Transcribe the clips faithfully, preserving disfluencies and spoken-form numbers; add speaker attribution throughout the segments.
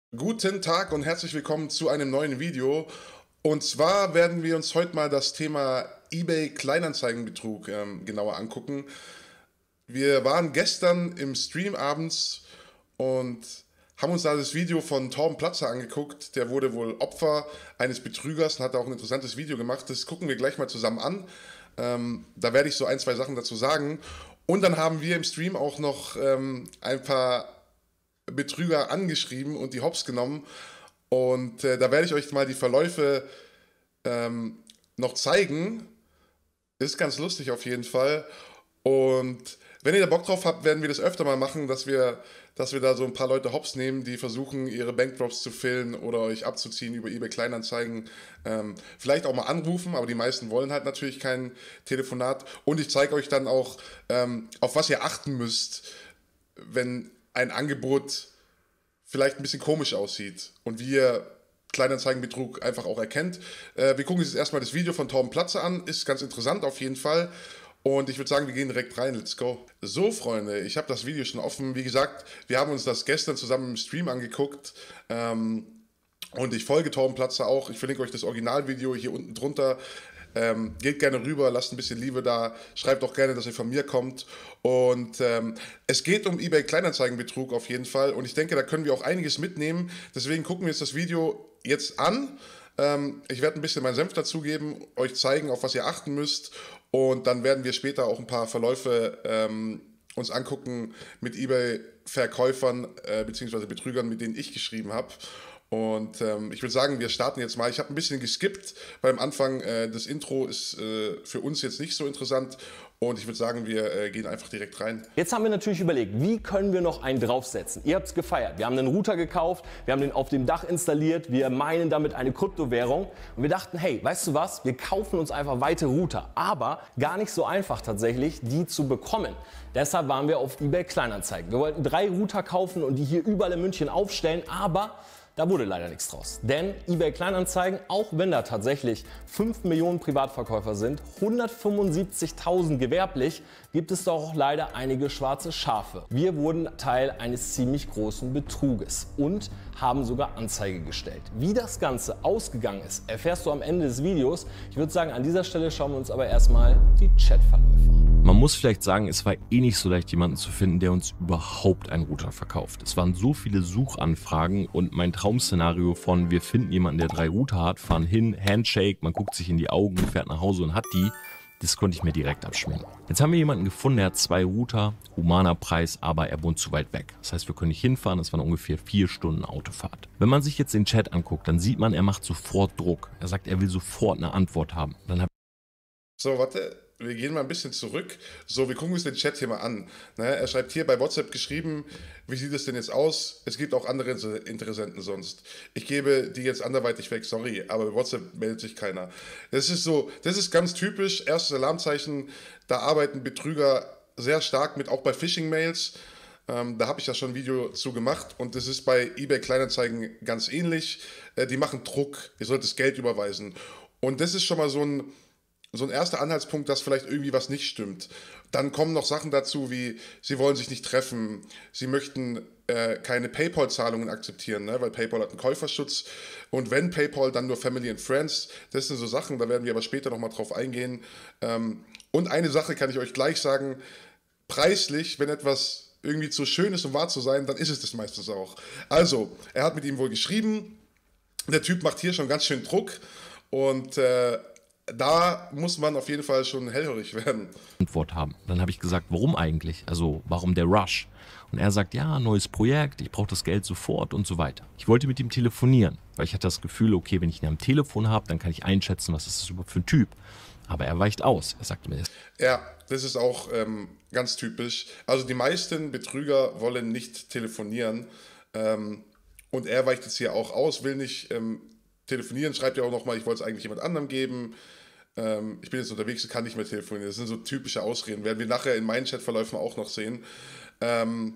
Speaker 1: Guten Tag und herzlich willkommen zu einem neuen Video. Und zwar werden wir uns heute mal das Thema eBay Kleinanzeigenbetrug ähm, genauer angucken. Wir waren gestern im Stream abends und haben uns da das Video von Torben Platzer angeguckt. Der wurde wohl Opfer eines Betrügers und hat auch ein interessantes Video gemacht. Das gucken wir gleich mal zusammen an. Ähm, da werde ich so ein, zwei Sachen dazu sagen. Und dann haben wir im Stream auch noch ähm, ein paar Betrüger angeschrieben und die Hops genommen. Und äh, da werde ich euch mal die Verläufe ähm, noch zeigen. Ist ganz lustig auf jeden Fall. Und wenn ihr da Bock drauf habt, werden wir das öfter mal machen, dass wir, dass wir da so ein paar Leute Hops nehmen, die versuchen, ihre Bankdrops zu filmen oder euch abzuziehen über eBay Kleinanzeigen. Ähm, vielleicht auch mal anrufen, aber die meisten wollen halt natürlich kein Telefonat. Und ich zeige euch dann auch, ähm, auf was ihr achten müsst, wenn ein Angebot vielleicht ein bisschen komisch aussieht und wie ihr Kleinanzeigenbetrug einfach auch erkennt. Äh, wir gucken uns jetzt erstmal das Video von Torben Platzer an, ist ganz interessant auf jeden Fall. Und ich würde sagen, wir gehen direkt rein, let's go. So, Freunde, ich habe das Video schon offen. Wie gesagt, wir haben uns das gestern zusammen im Stream angeguckt. Ähm, und ich folge Torben Platzer auch. Ich verlinke euch das Originalvideo hier unten drunter. Ähm, geht gerne rüber, lasst ein bisschen Liebe da, schreibt auch gerne, dass ihr von mir kommt. Und ähm, es geht um eBay Kleinanzeigenbetrug auf jeden Fall. Und ich denke, da können wir auch einiges mitnehmen. Deswegen gucken wir uns das Video jetzt an. Ähm, ich werde ein bisschen meinen Senf dazugeben, euch zeigen, auf was ihr achten müsst. Und dann werden wir später auch ein paar Verläufe ähm, uns angucken mit eBay-Verkäufern äh, bzw. Betrügern, mit denen ich geschrieben habe. Und ähm, ich würde sagen, wir starten jetzt mal. Ich habe ein bisschen geskippt beim Anfang. Äh, das Intro ist äh, für uns jetzt nicht so interessant. Und ich würde sagen, wir äh, gehen einfach direkt rein.
Speaker 2: Jetzt haben wir natürlich überlegt, wie können wir noch einen draufsetzen? Ihr habt es gefeiert. Wir haben einen Router gekauft, wir haben den auf dem Dach installiert, wir meinen damit eine Kryptowährung. Und wir dachten, hey, weißt du was? Wir kaufen uns einfach weitere Router. Aber gar nicht so einfach tatsächlich, die zu bekommen. Deshalb waren wir auf eBay Kleinanzeigen. Wir wollten drei Router kaufen und die hier überall in München aufstellen, aber da wurde leider nichts draus. Denn eBay Kleinanzeigen, auch wenn da tatsächlich fünf Millionen Privatverkäufer sind, hundertfünfundsiebzigtausend gewerblich, gibt es doch auch leider einige schwarze Schafe. Wir wurden Teil eines ziemlich großen Betruges und haben sogar Anzeige gestellt. Wie das Ganze ausgegangen ist, erfährst du am Ende des Videos. Ich würde sagen, an dieser Stelle schauen wir uns aber erstmal die Chatverläufe an.
Speaker 3: Man muss vielleicht sagen, es war eh nicht so leicht, jemanden zu finden, der uns überhaupt einen Router verkauft. Es waren so viele Suchanfragen und mein Traum-Szenario von wir finden jemanden, der drei Router hat, fahren hin, Handshake, man guckt sich in die Augen, fährt nach Hause und hat die. Das konnte ich mir direkt abschminken. Jetzt haben wir jemanden gefunden, der hat zwei Router, humaner Preis, aber er wohnt zu weit weg. Das heißt, wir können nicht hinfahren, das waren ungefähr vier Stunden Autofahrt. Wenn man sich jetzt den Chat anguckt, dann sieht man, er macht sofort Druck. Er sagt, er will sofort eine Antwort haben. Dann
Speaker 1: So, warte. Wir gehen mal ein bisschen zurück. So, wir gucken uns den Chat hier mal an. Ne, er schreibt hier bei WhatsApp geschrieben, wie sieht es denn jetzt aus? Es gibt auch andere Interessenten sonst. Ich gebe die jetzt anderweitig weg, sorry, aber bei WhatsApp meldet sich keiner. Das ist so, das ist ganz typisch, erstes Alarmzeichen, da arbeiten Betrüger sehr stark mit, auch bei Phishing-Mails. Ähm, da habe ich ja schon ein Video zu gemacht und das ist bei eBay Kleinanzeigen ganz ähnlich. Äh, die machen Druck, ihr sollt das Geld überweisen. Und das ist schon mal so ein So ein erster Anhaltspunkt, dass vielleicht irgendwie was nicht stimmt. Dann kommen noch Sachen dazu wie, sie wollen sich nicht treffen, sie möchten äh, keine PayPal-Zahlungen akzeptieren, ne? Weil PayPal hat einen Käuferschutz. Und wenn PayPal, dann nur Family and Friends. Das sind so Sachen, da werden wir aber später nochmal drauf eingehen. Ähm, und eine Sache kann ich euch gleich sagen, preislich, wenn etwas irgendwie zu schön ist, um wahr zu sein, dann ist es das meistens auch. Also, er hat mit ihm wohl geschrieben, der Typ macht hier schon ganz schön Druck und äh, da muss man auf jeden Fall schon hellhörig werden.
Speaker 3: Antwort haben. Dann habe ich gesagt, warum eigentlich? Also warum der Rush? Und er sagt, ja, neues Projekt, ich brauche das Geld sofort und so weiter. Ich wollte mit ihm telefonieren, weil ich hatte das Gefühl, okay, wenn ich ihn am Telefon habe, dann kann ich einschätzen, was ist das überhaupt für ein Typ. Aber er weicht aus. Er sagte mir das.
Speaker 1: Ja, das ist auch ähm, ganz typisch. Also die meisten Betrüger wollen nicht telefonieren. Ähm, und er weicht jetzt hier auch aus, will nicht ähm, telefonieren, schreibt ja auch nochmal, ich wollte es eigentlich jemand anderem geben. Ähm, ich bin jetzt unterwegs, kann nicht mehr telefonieren. Das sind so typische Ausreden, werden wir nachher in meinen Chatverläufen auch noch sehen. Ähm,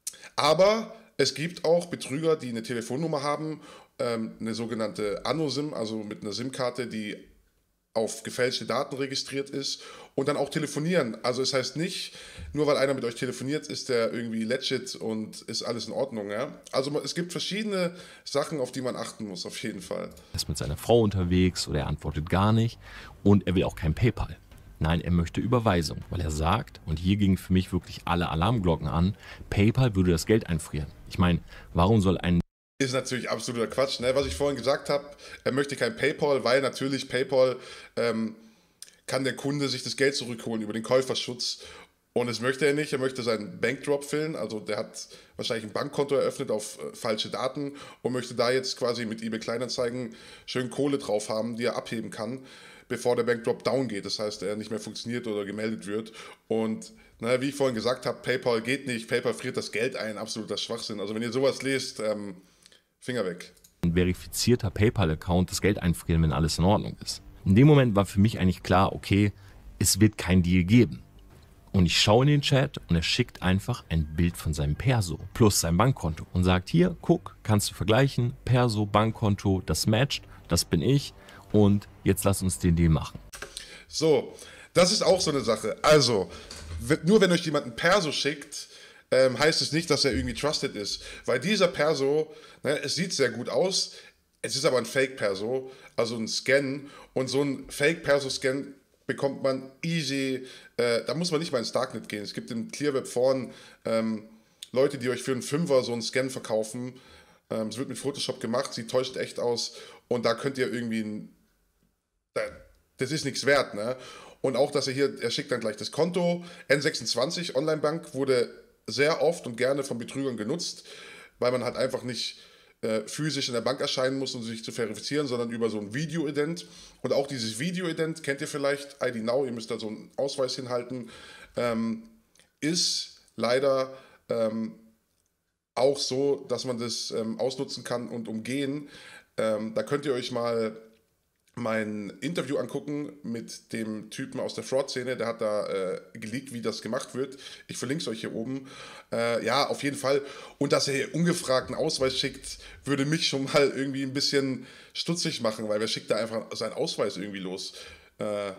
Speaker 1: aber es gibt auch Betrüger, die eine Telefonnummer haben, ähm, eine sogenannte Anno-SIM, also mit einer SIM-Karte, die auf gefälschte Daten registriert ist und dann auch telefonieren. Also es heißt nicht, nur weil einer mit euch telefoniert, ist der irgendwie legit und ist alles in Ordnung. Ja? Also es gibt verschiedene Sachen, auf die man achten muss, auf jeden Fall.
Speaker 3: Er ist mit seiner Frau unterwegs oder er antwortet gar nicht und er will auch kein PayPal. Nein, er möchte Überweisung, weil er sagt, und hier gingen für mich wirklich alle Alarmglocken an, PayPal würde das Geld einfrieren. Ich meine, warum soll ein...
Speaker 1: Ist natürlich absoluter Quatsch, ne? Was ich vorhin gesagt habe, er möchte kein PayPal, weil natürlich PayPal ähm, kann der Kunde sich das Geld zurückholen über den Käuferschutz und das möchte er nicht, er möchte seinen Bankdrop fillen, also der hat wahrscheinlich ein Bankkonto eröffnet auf äh, falsche Daten und möchte da jetzt quasi mit eBay Kleinanzeigen schön Kohle drauf haben, die er abheben kann, bevor der Bankdrop down geht, das heißt, er nicht mehr funktioniert oder gemeldet wird und na, wie ich vorhin gesagt habe, PayPal geht nicht, PayPal friert das Geld ein, absoluter Schwachsinn, also wenn ihr sowas lest, ähm, Finger weg.
Speaker 3: Ein verifizierter PayPal-Account das Geld einfrieren, wenn alles in Ordnung ist. In dem Moment war für mich eigentlich klar, okay, es wird kein Deal geben. Und ich schaue in den Chat und er schickt einfach ein Bild von seinem Perso plus sein Bankkonto und sagt, hier, guck, kannst du vergleichen, Perso, Bankkonto, das matcht, das bin ich und jetzt lass uns den Deal machen.
Speaker 1: So, das ist auch so eine Sache. Also, nur wenn euch jemand ein Perso schickt, Ähm, heißt es nicht, dass er irgendwie trusted ist. Weil dieser Perso, ne, es sieht sehr gut aus, es ist aber ein Fake-Perso, also ein Scan. Und so ein Fake-Perso-Scan bekommt man easy, äh, da muss man nicht mal ins Darknet gehen. Es gibt im Clearweb Foren ähm, Leute, die euch für einen Fünfer so einen Scan verkaufen. Ähm, es wird mit Photoshop gemacht, sieht täuscht echt aus. Und da könnt ihr irgendwie, ein, das ist nichts wert. Ne? Und auch, dass er hier, er schickt dann gleich das Konto. N sechsundzwanzig Online-Bank wurde sehr oft und gerne von Betrügern genutzt, weil man halt einfach nicht äh, physisch in der Bank erscheinen muss, um sich zu verifizieren, sondern über so ein Video-Ident. Und auch dieses Video-Ident, kennt ihr vielleicht, I D Now, ihr müsst da so einen Ausweis hinhalten, ähm, ist leider ähm, auch so, dass man das ähm, ausnutzen kann und umgehen. Ähm, da könnt ihr euch mal mein Interview angucken mit dem Typen aus der Fraud-Szene, der hat da äh, geleakt, wie das gemacht wird. Ich verlinke es euch hier oben. Äh, ja, auf jeden Fall. Und dass er hier ungefragt einen Ausweis schickt, würde mich schon mal irgendwie ein bisschen stutzig machen, weil wer schickt da einfach seinen Ausweis irgendwie los? Äh,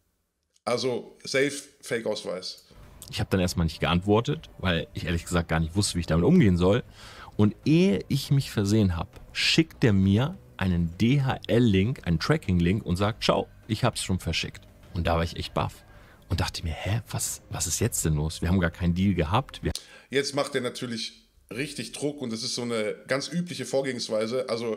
Speaker 1: also, safe, Fake-Ausweis.
Speaker 3: Ich habe dann erstmal nicht geantwortet, weil ich ehrlich gesagt gar nicht wusste, wie ich damit umgehen soll. Und ehe ich mich versehen habe, schickt er mir einen D H L-Link, einen Tracking-Link und sagt, ciao, ich hab's schon verschickt. Und da war ich echt baff und dachte mir, hä, was, was ist jetzt denn los? Wir haben gar keinen Deal gehabt. Wir
Speaker 1: jetzt macht er natürlich richtig Druck und das ist so eine ganz übliche Vorgehensweise. Also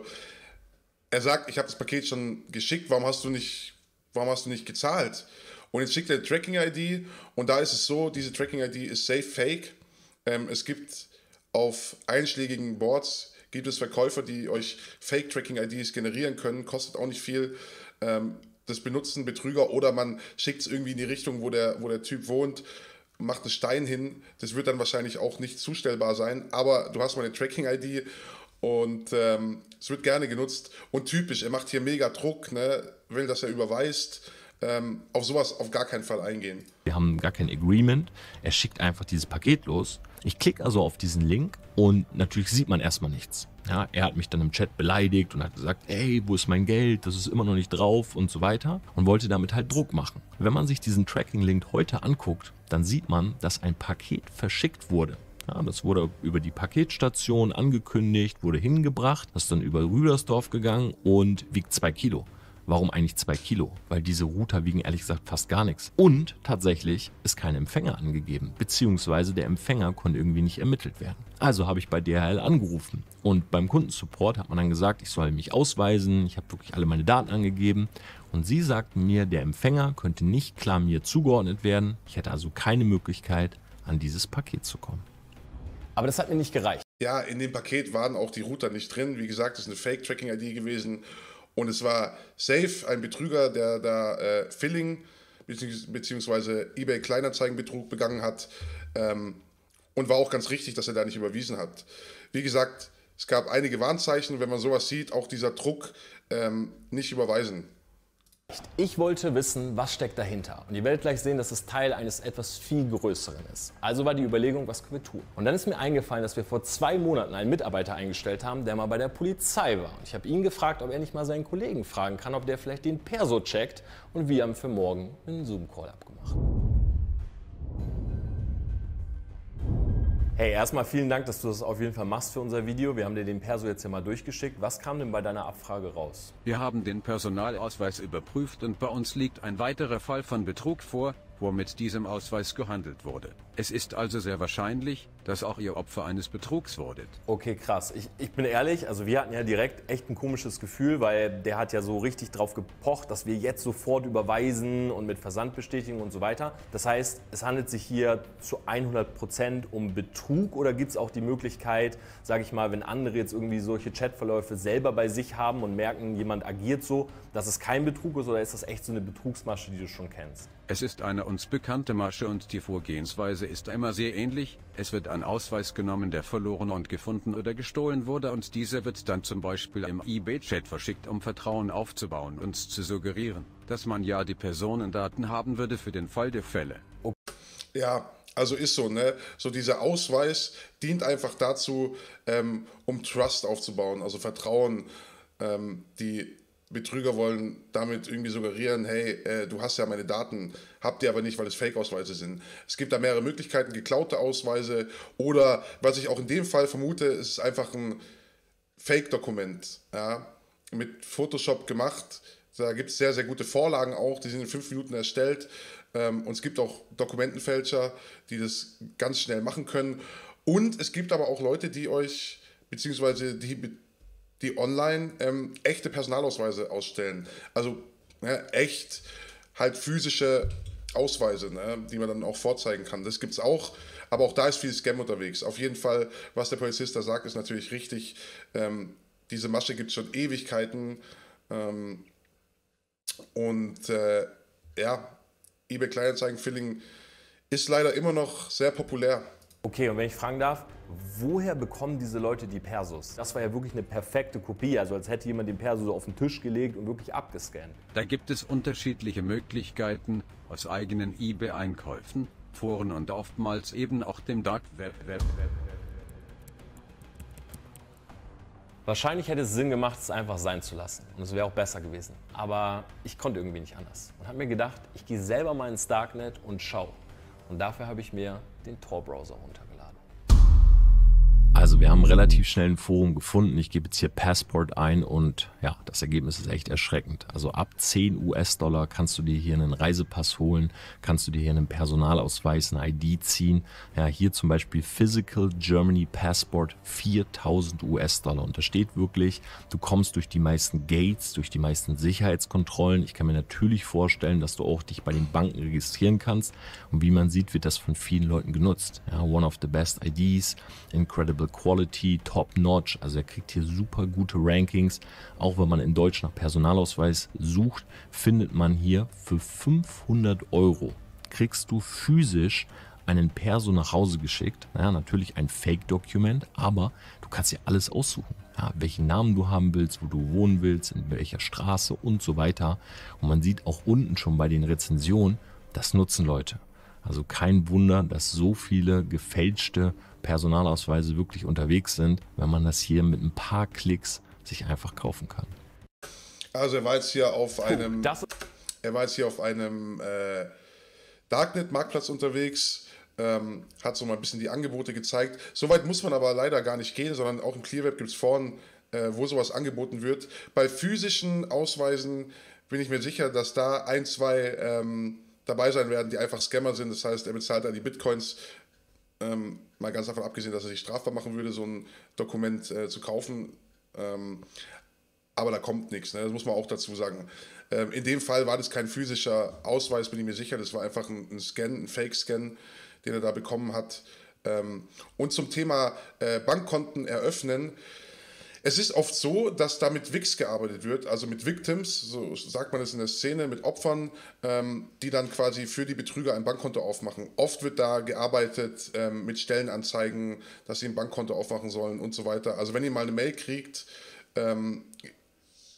Speaker 1: er sagt, ich habe das Paket schon geschickt, warum hast du nicht, warum hast du nicht gezahlt? Und jetzt schickt er eine Tracking-I D und da ist es so, diese Tracking-I D ist safe fake. Ähm, es gibt auf einschlägigen Boards gibt es Verkäufer, die euch Fake-Tracking-I Ds generieren können, kostet auch nicht viel. Ähm, das benutzen Betrüger oder man schickt es irgendwie in die Richtung, wo der, wo der Typ wohnt, macht einen Stein hin. Das wird dann wahrscheinlich auch nicht zustellbar sein, aber du hast mal eine Tracking-I D und ähm, es wird gerne genutzt. Und typisch, er macht hier mega Druck, ne? Will, dass er überweist. Ähm, auf sowas auf gar keinen Fall eingehen.
Speaker 3: Wir haben gar kein Agreement. Er schickt einfach dieses Paket los. Ich klicke also auf diesen Link und natürlich sieht man erstmal nichts. Ja, er hat mich dann im Chat beleidigt und hat gesagt, ey, wo ist mein Geld? Das ist immer noch nicht drauf und so weiter und wollte damit halt Druck machen. Wenn man sich diesen Tracking-Link heute anguckt, dann sieht man, dass ein Paket verschickt wurde. Ja, das wurde über die Paketstation angekündigt, wurde hingebracht, das ist dann über Rüdersdorf gegangen und wiegt zwei Kilo. Warum eigentlich zwei Kilo? Weil diese Router wiegen ehrlich gesagt fast gar nichts. Und tatsächlich ist kein Empfänger angegeben, beziehungsweise der Empfänger konnte irgendwie nicht ermittelt werden. Also habe ich bei D H L angerufen und beim Kundensupport hat man dann gesagt, ich soll mich ausweisen, ich habe wirklich alle meine Daten angegeben und sie sagten mir, der Empfänger könnte nicht klar mir zugeordnet werden. Ich hätte also keine Möglichkeit, an dieses Paket zu kommen.
Speaker 2: Aber das hat mir nicht gereicht.
Speaker 1: Ja, in dem Paket waren auch die Router nicht drin. Wie gesagt, das ist eine Fake-Tracking-I D gewesen. Und es war safe ein Betrüger, der da äh, Filling bzw. eBay Kleinanzeigenbetrug begangen hat. Ähm, und war auch ganz richtig, dass er da nicht überwiesen hat. Wie gesagt, es gab einige Warnzeichen, wenn man sowas sieht, auch dieser Druck, ähm, nicht überweisen.
Speaker 2: Ich wollte wissen, was steckt dahinter. Und ihr werdet gleich sehen, dass es Teil eines etwas viel Größeren ist. Also war die Überlegung, was können wir tun? Und dann ist mir eingefallen, dass wir vor zwei Monaten einen Mitarbeiter eingestellt haben, der mal bei der Polizei war. Und ich habe ihn gefragt, ob er nicht mal seinen Kollegen fragen kann, ob der vielleicht den Perso checkt. Und wir haben für morgen einen Zoom-Call abgemacht. Hey, erstmal vielen Dank, dass du das auf jeden Fall machst für unser Video. Wir haben dir den Perso jetzt hier mal durchgeschickt. Was kam denn bei deiner Abfrage raus?
Speaker 4: Wir haben den Personalausweis überprüft und bei uns liegt ein weiterer Fall von Betrug vor, wo mit diesem Ausweis gehandelt wurde. Es ist also sehr wahrscheinlich, dass auch ihr Opfer eines Betrugs wurdet.
Speaker 2: Okay, krass. Ich, ich bin ehrlich, also wir hatten ja direkt echt ein komisches Gefühl, weil der hat ja so richtig drauf gepocht, dass wir jetzt sofort überweisen und mit Versandbestätigung und so weiter. Das heißt, es handelt sich hier zu hundert Prozent um Betrug oder gibt es auch die Möglichkeit, sage ich mal, wenn andere jetzt irgendwie solche Chatverläufe selber bei sich haben und merken, jemand agiert so, dass es kein Betrug ist, oder ist das echt so eine Betrugsmasche, die du schon kennst?
Speaker 4: Es ist eine uns bekannte Masche und die Vorgehensweise ist immer sehr ähnlich. Es wird ein Ausweis genommen, der verloren und gefunden oder gestohlen wurde, und dieser wird dann zum Beispiel im eBay-Chat verschickt, um Vertrauen aufzubauen und zu suggerieren, dass man ja die Personendaten haben würde für den Fall der Fälle.
Speaker 1: Ja, also ist so, ne? So dieser Ausweis dient einfach dazu, ähm, um Trust aufzubauen, also Vertrauen. Ähm, die Betrüger wollen damit irgendwie suggerieren, hey, äh, du hast ja meine Daten, habt ihr aber nicht, weil es Fake-Ausweise sind. Es gibt da mehrere Möglichkeiten, geklaute Ausweise oder, was ich auch in dem Fall vermute, ist einfach ein Fake-Dokument, ja, mit Photoshop gemacht. Da gibt es sehr, sehr gute Vorlagen auch, die sind in fünf Minuten erstellt. Ähm, und es gibt auch Dokumentenfälscher, die das ganz schnell machen können. Und es gibt aber auch Leute, die euch, beziehungsweise die die online ähm, echte Personalausweise ausstellen. Also ne, echt halt physische Ausweise, ne, die man dann auch vorzeigen kann. Das gibt es auch, aber auch da ist viel Scam unterwegs. Auf jeden Fall, was der Polizist da sagt, ist natürlich richtig. Ähm, diese Masche gibt es schon Ewigkeiten. Ähm, und äh, ja, eBay Kleinanzeigen-Phishing ist leider immer noch sehr populär.
Speaker 2: Okay, und wenn ich fragen darf, woher bekommen diese Leute die Persos? Das war ja wirklich eine perfekte Kopie, also als hätte jemand den Perso so auf den Tisch gelegt und wirklich abgescannt.
Speaker 4: Da gibt es unterschiedliche Möglichkeiten aus eigenen eBay-Einkäufen, Foren und oftmals eben auch dem Dark Web. Web, Web.
Speaker 2: Wahrscheinlich hätte es Sinn gemacht, es einfach sein zu lassen. Und es wäre auch besser gewesen. Aber ich konnte irgendwie nicht anders. Und habe mir gedacht, ich gehe selber mal ins Darknet und schaue. Und dafür habe ich mir den Tor-Browser runtergeladen.
Speaker 3: Also wir haben relativ schnell ein Forum gefunden. Ich gebe jetzt hier Passport ein und ja, das Ergebnis ist echt erschreckend. Also ab zehn US-Dollar kannst du dir hier einen Reisepass holen, kannst du dir hier einen Personalausweis, eine I D ziehen. Ja, hier zum Beispiel Physical Germany Passport, viertausend US-Dollar. Und da steht wirklich, du kommst durch die meisten Gates, durch die meisten Sicherheitskontrollen. Ich kann mir natürlich vorstellen, dass du auch dich bei den Banken registrieren kannst. Und wie man sieht, wird das von vielen Leuten genutzt. Ja, one of the best I Ds, incredible Quality, top notch, also er kriegt hier super gute Rankings. Auch wenn man in Deutsch nach Personalausweis sucht, findet man hier für fünfhundert Euro kriegst du physisch einen Perso nach Hause geschickt. Naja, natürlich ein Fake-Dokument, aber du kannst hier alles aussuchen. Ja, welchen Namen du haben willst, wo du wohnen willst, in welcher Straße und so weiter. Und man sieht auch unten schon bei den Rezensionen, das nutzen Leute. Also kein Wunder, dass so viele gefälschte Personalausweise wirklich unterwegs sind, wenn man das hier mit ein paar Klicks sich einfach kaufen kann.
Speaker 1: Also er war jetzt hier auf einem,
Speaker 2: Puh, das
Speaker 1: er war jetzt hier auf einem äh, Darknet-Marktplatz unterwegs, ähm, hat so mal ein bisschen die Angebote gezeigt. Soweit muss man aber leider gar nicht gehen, sondern auch im Clearweb gibt es Foren, äh, wo sowas angeboten wird. Bei physischen Ausweisen bin ich mir sicher, dass da ein, zwei ähm, dabei sein werden, die einfach Scammer sind. Das heißt, er bezahlt dann die Bitcoins, ähm, mal ganz davon abgesehen, dass er sich strafbar machen würde, so ein Dokument äh, zu kaufen. Ähm, aber da kommt nichts, ne? Das muss man auch dazu sagen. Ähm, in dem Fall war das kein physischer Ausweis, bin ich mir sicher. Das war einfach ein, ein Scan, ein Fake-Scan, den er da bekommen hat. Ähm, und zum Thema äh, Bankkonten eröffnen. Es ist oft so, dass da mit V I Cs gearbeitet wird, also mit Victims, so sagt man es in der Szene, mit Opfern, ähm, die dann quasi für die Betrüger ein Bankkonto aufmachen. Oft wird da gearbeitet ähm, mit Stellenanzeigen, dass sie ein Bankkonto aufmachen sollen und so weiter. Also wenn ihr mal eine Mail kriegt, ähm,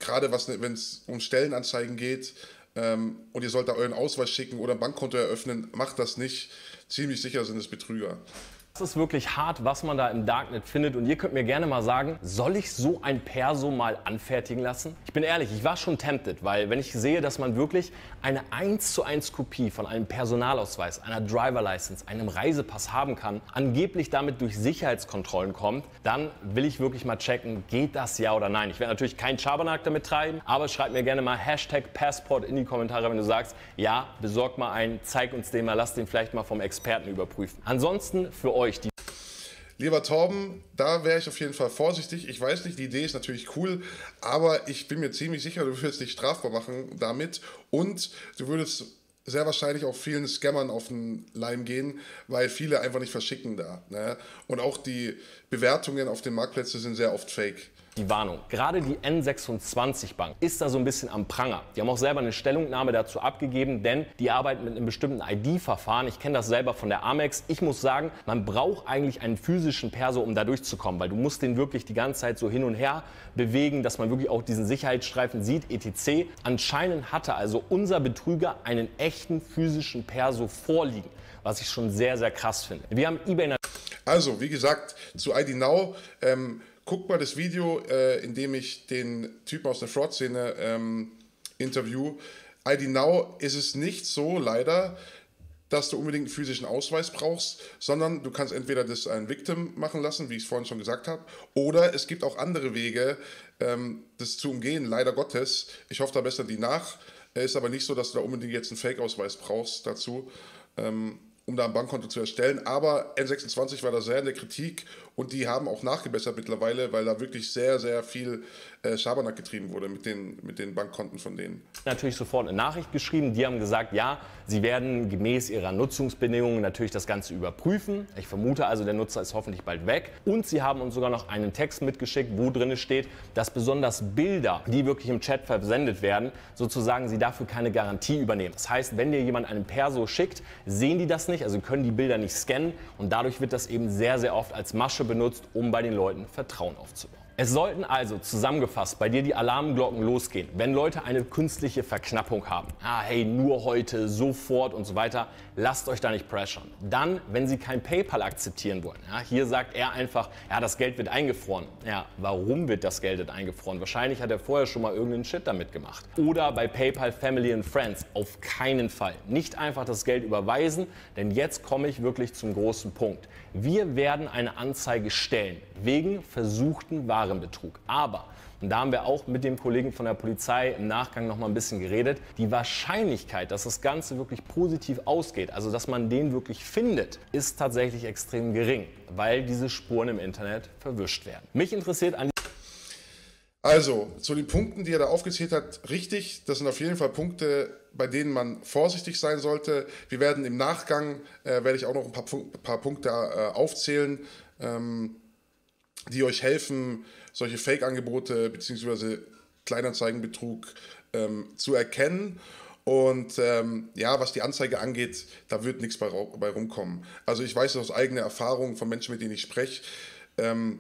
Speaker 1: gerade wenn es um Stellenanzeigen geht ähm, und ihr sollt da euren Ausweis schicken oder ein Bankkonto eröffnen, macht das nicht. Ziemlich sicher sind es Betrüger.
Speaker 2: Das ist wirklich hart, was man da im Darknet findet. Und ihr könnt mir gerne mal sagen, soll ich so ein Perso mal anfertigen lassen? Ich bin ehrlich, ich war schon tempted, weil wenn ich sehe, dass man wirklich eine eins zu eins Kopie von einem Personalausweis, einer Driver License, einem Reisepass haben kann, angeblich damit durch Sicherheitskontrollen kommt, dann will ich wirklich mal checken, geht das ja oder nein? Ich werde natürlich keinen Schabernack damit treiben, aber schreib mir gerne mal Hashtag Passport in die Kommentare, wenn du sagst, ja, besorg mal einen, zeig uns den mal, lass den vielleicht mal vom Experten überprüfen. Ansonsten für euch die
Speaker 1: Lieber Torben, da wäre ich auf jeden Fall vorsichtig. Ich weiß nicht, die Idee ist natürlich cool, aber ich bin mir ziemlich sicher, du würdest dich strafbar machen damit und du würdest sehr wahrscheinlich auch vielen Scammern auf den Leim gehen, weil viele einfach nicht verschicken da. Ne? Und auch die Bewertungen auf den Marktplätzen sind sehr oft fake.
Speaker 2: Die Warnung, gerade die N sechsundzwanzig Bank ist da so ein bisschen am Pranger. Die haben auch selber eine Stellungnahme dazu abgegeben, denn die arbeiten mit einem bestimmten I D-Verfahren. Ich kenne das selber von der Amex. Ich muss sagen, man braucht eigentlich einen physischen Perso, um da durchzukommen, weil du musst den wirklich die ganze Zeit so hin und her bewegen, dass man wirklich auch diesen Sicherheitsstreifen sieht, et cetera. Anscheinend hatte also unser Betrüger einen echten physischen Perso vorliegen, was ich schon sehr, sehr krass finde. Wir haben eBay...
Speaker 1: Also, wie gesagt, zu I D Now... Ähm, Guckt mal das Video, äh, in dem ich den Typen aus der Fraud-Szene ähm, interview. I D Now ist es nicht so, leider, dass du unbedingt einen physischen Ausweis brauchst, sondern du kannst entweder das ein Victim machen lassen, wie ich es vorhin schon gesagt habe, oder es gibt auch andere Wege, ähm, das zu umgehen, leider Gottes. Ich hoffe, da bessern die nach. Es ist aber nicht so, dass du da unbedingt jetzt einen Fake-Ausweis brauchst dazu. Ähm, um da ein Bankkonto zu erstellen, aber N sechsundzwanzig war da sehr in der Kritik und die haben auch nachgebessert mittlerweile, weil da wirklich sehr, sehr viel äh, Schabernack getrieben wurde mit den, mit den Bankkonten von denen.
Speaker 2: Natürlich sofort eine Nachricht geschrieben, die haben gesagt, ja, sie werden gemäß ihrer Nutzungsbedingungen natürlich das Ganze überprüfen. Ich vermute also, der Nutzer ist hoffentlich bald weg und sie haben uns sogar noch einen Text mitgeschickt, wo drin steht, dass besonders Bilder, die wirklich im Chat versendet werden, sozusagen sie dafür keine Garantie übernehmen. Das heißt, wenn dir jemand einen Perso schickt, sehen die das nicht, also können die Bilder nicht scannen und dadurch wird das eben sehr, sehr oft als Masche benutzt, um bei den Leuten Vertrauen aufzubauen. Es sollten also zusammengefasst bei dir die Alarmglocken losgehen, wenn Leute eine künstliche Verknappung haben. Ah, hey, nur heute, sofort und so weiter. Lasst euch da nicht pressern. Dann, wenn sie kein PayPal akzeptieren wollen. Ja, hier sagt er einfach, ja, das Geld wird eingefroren. Ja, warum wird das Geld eingefroren? Wahrscheinlich hat er vorher schon mal irgendeinen Shit damit gemacht. Oder bei PayPal Family and Friends. Auf keinen Fall. Nicht einfach das Geld überweisen, denn jetzt komme ich wirklich zum großen Punkt. Wir werden eine Anzeige stellen wegen versuchten Warenbetrug. Aber, und da haben wir auch mit dem Kollegen von der Polizei im Nachgang noch mal ein bisschen geredet, die Wahrscheinlichkeit, dass das Ganze wirklich positiv ausgeht, also dass man den wirklich findet, ist tatsächlich extrem gering, weil diese Spuren im Internet verwischt werden. Mich interessiert an
Speaker 1: Also, zu den Punkten, die er da aufgezählt hat, richtig, das sind auf jeden Fall Punkte, bei denen man vorsichtig sein sollte. Wir werden im Nachgang, äh, werde ich auch noch ein paar, Punk- paar Punkte äh, aufzählen, ähm, die euch helfen, solche Fake-Angebote bzw. Kleinanzeigenbetrug ähm, zu erkennen. Und ähm, ja, was die Anzeige angeht, da wird nichts bei, bei rumkommen. Also ich weiß aus eigener Erfahrung von Menschen, mit denen ich spreche, ähm,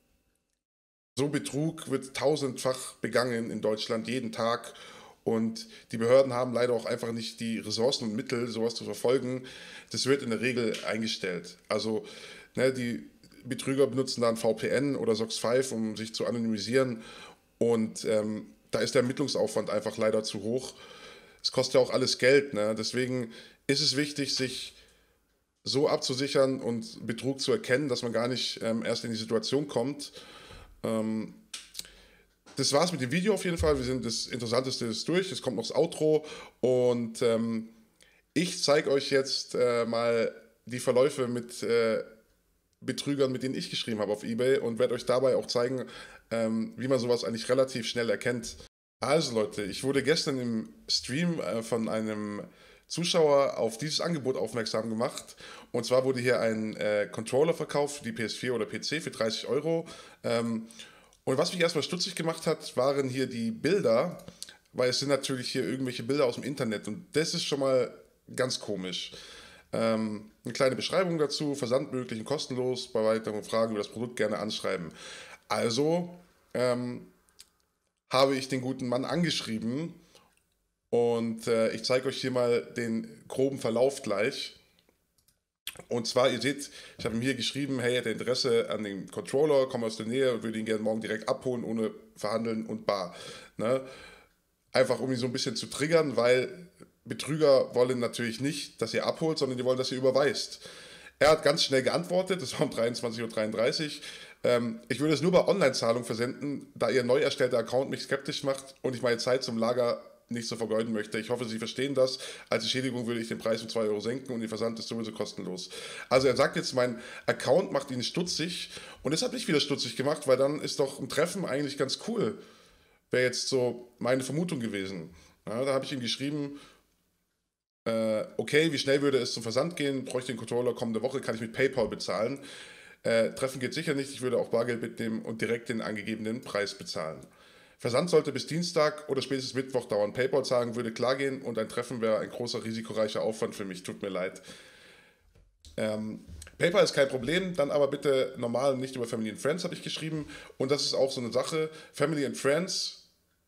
Speaker 1: so Betrug wird tausendfach begangen in Deutschland jeden Tag und die Behörden haben leider auch einfach nicht die Ressourcen und Mittel, sowas zu verfolgen. Das wird in der Regel eingestellt. Also ne, die Betrüger benutzen dann V P N oder SOX fünf, um sich zu anonymisieren und ähm, da ist der Ermittlungsaufwand einfach leider zu hoch. Es kostet ja auch alles Geld, ne? Deswegen ist es wichtig, sich so abzusichern und Betrug zu erkennen, dass man gar nicht ähm, erst in die Situation kommt. Ähm, das war's mit dem Video auf jeden Fall. Wir sind das Interessanteste ist durch. Es kommt noch das Outro und ähm, ich zeige euch jetzt äh, mal die Verläufe mit äh, Betrügern, mit denen ich geschrieben habe auf eBay und werde euch dabei auch zeigen, ähm, wie man sowas eigentlich relativ schnell erkennt. Also Leute, ich wurde gestern im Stream äh, von einem Zuschauer auf dieses Angebot aufmerksam gemacht. Und zwar wurde hier ein äh, Controller verkauft für die P S vier oder P C für dreißig Euro. Ähm, und was mich erstmal stutzig gemacht hat, waren hier die Bilder, weil es sind natürlich hier irgendwelche Bilder aus dem Internet und das ist schon mal ganz komisch. Ähm, eine kleine Beschreibung dazu, Versand möglich und kostenlos, bei weiteren Fragen über das Produkt gerne anschreiben. Also, ähm, habe ich den guten Mann angeschrieben und äh, ich zeige euch hier mal den groben Verlauf gleich. Und zwar, ihr seht, ich habe ihm hier geschrieben, hey, er hätte Interesse an dem Controller, komme aus der Nähe, würde ihn gerne morgen direkt abholen, ohne verhandeln und bar. Ne? Einfach um ihn so ein bisschen zu triggern, weil Betrüger wollen natürlich nicht, dass ihr abholt, sondern die wollen, dass ihr überweist. Er hat ganz schnell geantwortet, das war um dreiundzwanzig Uhr dreiunddreißig. Ähm, ich würde es nur bei Online-Zahlung versenden, da ihr neu erstellter Account mich skeptisch macht und ich meine Zeit zum Lager nicht so vergeuden möchte. Ich hoffe, Sie verstehen das. Als Entschädigung würde ich den Preis um zwei Euro senken und der Versand ist sowieso kostenlos. Also er sagt jetzt, mein Account macht ihn stutzig und das hat mich wieder stutzig gemacht, weil dann ist doch ein Treffen eigentlich ganz cool. Wäre jetzt so meine Vermutung gewesen. Ja, da habe ich ihm geschrieben, äh, okay, wie schnell würde es zum Versand gehen? Bräuchte den Controller kommende Woche, kann ich mit PayPal bezahlen. Äh, Treffen geht sicher nicht, ich würde auch Bargeld mitnehmen und direkt den angegebenen Preis bezahlen. Versand sollte bis Dienstag oder spätestens Mittwoch dauern. PayPal sagen würde klar gehen und ein Treffen wäre ein großer, risikoreicher Aufwand für mich. Tut mir leid. Ähm, PayPal ist kein Problem, dann aber bitte normal, nicht über Family and Friends, habe ich geschrieben. Und das ist auch so eine Sache. Family and Friends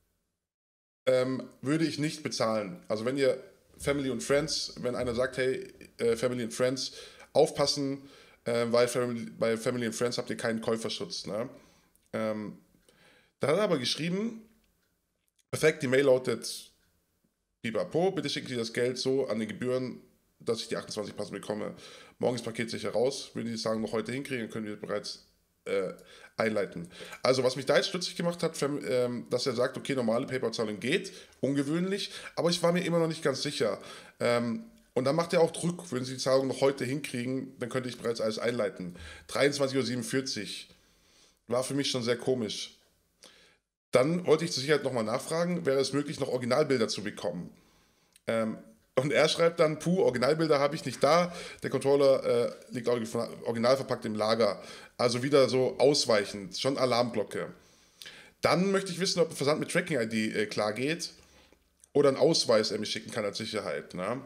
Speaker 1: ähm, würde ich nicht bezahlen. Also wenn ihr Family und Friends, wenn einer sagt, hey, äh, Family and Friends, aufpassen, äh, weil Family, bei Family and Friends habt ihr keinen Käuferschutz. Ne? Ähm, Da hat er aber geschrieben, perfekt, die Mail lautet, pipapo, bitte schicken Sie das Geld so an die Gebühren, dass ich die achtundzwanzig Passen bekomme. Morgen ist Paket sicher raus, würden die Sagen noch heute hinkriegen, können wir bereits äh, einleiten. Also was mich da jetzt stutzig gemacht hat, ähm, dass er sagt, okay, normale PayPal-Zahlung geht, ungewöhnlich, aber ich war mir immer noch nicht ganz sicher. Ähm, und dann macht er auch Druck, würden Sie die Zahlung noch heute hinkriegen, dann könnte ich bereits alles einleiten. dreiundzwanzig Uhr siebenundvierzig war für mich schon sehr komisch. Dann wollte ich zur Sicherheit nochmal nachfragen, wäre es möglich, noch Originalbilder zu bekommen. Ähm, und er schreibt dann, puh, Originalbilder habe ich nicht da, der Controller äh, liegt original verpackt im Lager. Also wieder so ausweichend, schon Alarmglocke. Dann möchte ich wissen, ob ein Versand mit Tracking-I D äh, klar geht oder einen Ausweis er mir schicken kann als Sicherheit. Ne?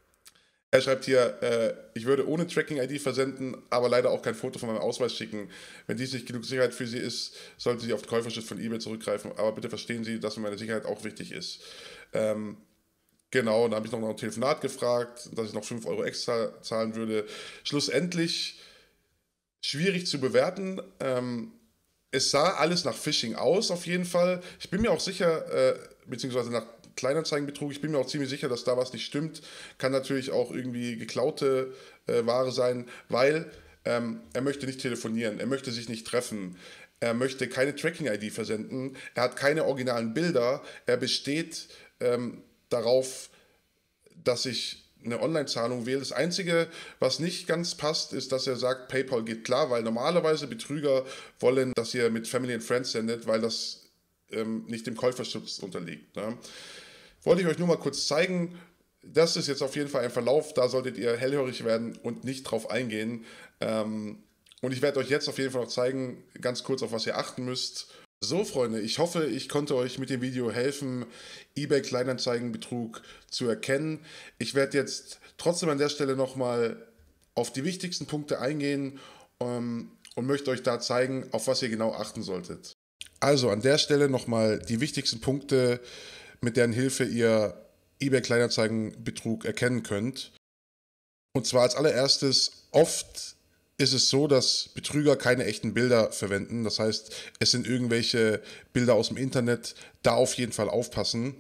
Speaker 1: Er schreibt hier, äh, ich würde ohne Tracking-I D versenden, aber leider auch kein Foto von meinem Ausweis schicken. Wenn dies nicht genug Sicherheit für Sie ist, sollten Sie auf den Käuferschutz von eBay zurückgreifen. Aber bitte verstehen Sie, dass mir meine Sicherheit auch wichtig ist. Ähm, genau, und dann habe ich noch nach einem Telefonat gefragt, dass ich noch fünf Euro extra zahlen würde. Schlussendlich schwierig zu bewerten. Ähm, es sah alles nach Phishing aus, auf jeden Fall. Ich bin mir auch sicher, äh, beziehungsweise nach Kleinanzeigenbetrug, ich bin mir auch ziemlich sicher, dass da was nicht stimmt. Kann natürlich auch irgendwie geklaute äh, Ware sein, weil ähm, er möchte nicht telefonieren, er möchte sich nicht treffen, er möchte keine Tracking-I D versenden, er hat keine originalen Bilder, er besteht ähm, darauf, dass ich eine Online-Zahlung wähle. Das Einzige, was nicht ganz passt, ist, dass er sagt, PayPal geht klar, weil normalerweise Betrüger wollen, dass ihr mit Family and Friends sendet, weil das ähm, nicht dem Käuferschutz unterliegt. Ne? Wollte ich euch nur mal kurz zeigen. Das ist jetzt auf jeden Fall ein Verlauf, da solltet ihr hellhörig werden und nicht drauf eingehen. Ähm, und ich werde euch jetzt auf jeden Fall noch zeigen, ganz kurz, auf was ihr achten müsst. So, Freunde, ich hoffe, ich konnte euch mit dem Video helfen, eBay Kleinanzeigenbetrug zu erkennen. Ich werde jetzt trotzdem an der Stelle nochmal auf die wichtigsten Punkte eingehen ähm, und möchte euch da zeigen, auf was ihr genau achten solltet. Also an der Stelle nochmal die wichtigsten Punkte, mit deren Hilfe ihr eBay Kleinanzeigenbetrug erkennen könnt. Und zwar als allererstes, oft ist es so, dass Betrüger keine echten Bilder verwenden. Das heißt, es sind irgendwelche Bilder aus dem Internet, da auf jeden Fall aufpassen.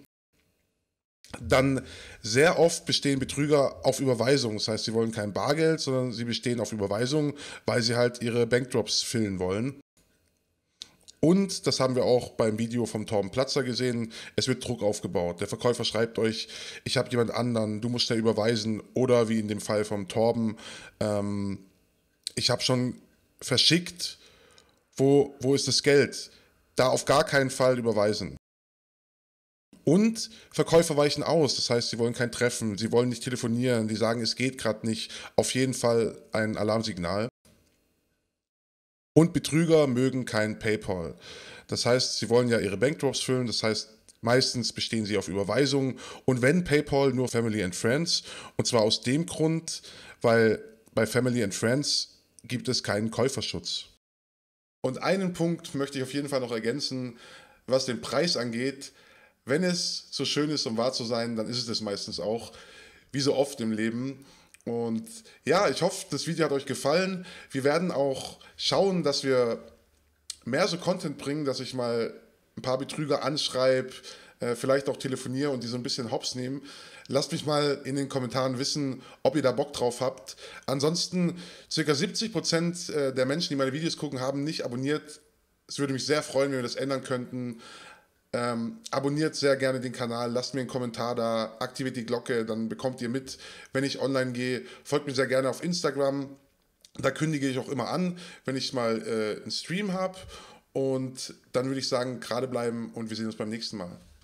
Speaker 1: Dann sehr oft bestehen Betrüger auf Überweisung. Das heißt, sie wollen kein Bargeld, sondern sie bestehen auf Überweisung, weil sie halt ihre Bankdrops füllen wollen. Und, das haben wir auch beim Video vom Torben Platzer gesehen, es wird Druck aufgebaut. Der Verkäufer schreibt euch, ich habe jemand anderen, du musst schnell überweisen. Oder wie in dem Fall vom Torben, ähm, ich habe schon verschickt, wo, wo ist das Geld? Da auf gar keinen Fall überweisen. Und Verkäufer weichen aus, das heißt, sie wollen kein Treffen, sie wollen nicht telefonieren, die sagen, es geht gerade nicht. Auf jeden Fall ein Alarmsignal. Und Betrüger mögen kein PayPal. Das heißt, sie wollen ja ihre Bankdrops füllen, das heißt, meistens bestehen sie auf Überweisungen. Und wenn PayPal, nur Family and Friends. Und zwar aus dem Grund, weil bei Family and Friends gibt es keinen Käuferschutz. Und einen Punkt möchte ich auf jeden Fall noch ergänzen. was den Preis angeht, wenn es so schön ist, um wahr zu sein, dann ist es das meistens auch, wie so oft im Leben. Und ja, ich hoffe, das Video hat euch gefallen. Wir werden auch schauen, dass wir mehr so Content bringen, dass ich mal ein paar Betrüger anschreibe, äh, vielleicht auch telefoniere und die so ein bisschen hops nehmen. Lasst mich mal in den Kommentaren wissen, ob ihr da Bock drauf habt. Ansonsten, ca. siebzig Prozent der Menschen, die meine Videos gucken, haben nicht abonniert. Es würde mich sehr freuen, wenn wir das ändern könnten. Ähm, abonniert sehr gerne den Kanal, lasst mir einen Kommentar da, aktiviert die Glocke, dann bekommt ihr mit, wenn ich online gehe. Folgt mir sehr gerne auf Instagram, da kündige ich auch immer an, wenn ich mal äh, einen Stream habe. Und dann würde ich sagen, gerade bleiben und wir sehen uns beim nächsten Mal.